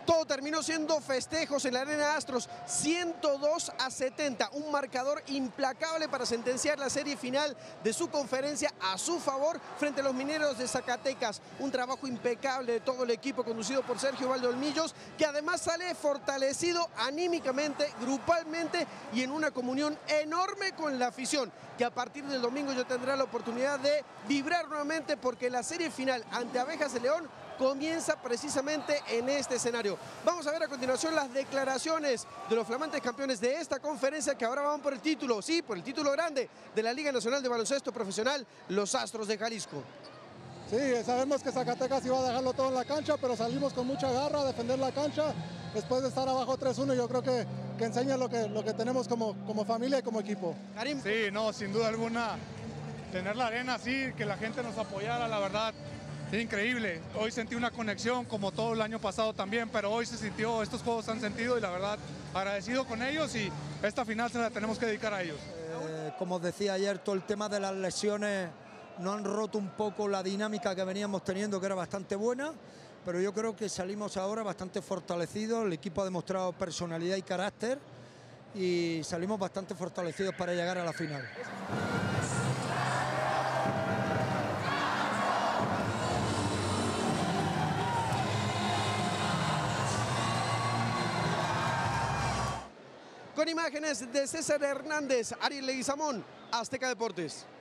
Todo terminó siendo festejos en la Arena Astros, 102-70, un marcador implacable para sentenciar la serie final de su conferencia a su favor frente a los Mineros de Zacatecas. Un trabajo impecable de todo el equipo conducido por Sergio Valdeolmillos, que además sale fortalecido anímicamente, grupalmente y en una comunión enorme con la afición, que a partir del domingo ya tendrá la oportunidad de vibrar nuevamente, porque la serie final ante Abejas de León comienza precisamente en este escenario. Vamos a ver a continuación las declaraciones de los flamantes campeones de esta conferencia, que ahora van por el título, sí, por el título grande de la Liga Nacional de Baloncesto Profesional, los Astros de Jalisco. Sí, sabemos que Zacatecas iba a dejarlo todo en la cancha, pero salimos con mucha garra a defender la cancha después de estar abajo 3-1. Yo creo que enseña lo que tenemos como familia y como equipo. Karim. Sí, no, sin duda alguna, tener la arena así, que la gente nos apoyara, la verdad, increíble. Hoy sentí una conexión como todo el año pasado también, pero hoy se sintió, estos juegos se han sentido y la verdad agradecido con ellos, y esta final se la tenemos que dedicar a ellos. Como os decía ayer, todo el tema de las lesiones nos han roto un poco la dinámica que veníamos teniendo, que era bastante buena, pero yo creo que salimos ahora bastante fortalecidos. El equipo ha demostrado personalidad y carácter y salimos bastante fortalecidos para llegar a la final. Con imágenes de César Hernández, Ariel Leguizamón, Azteca Deportes.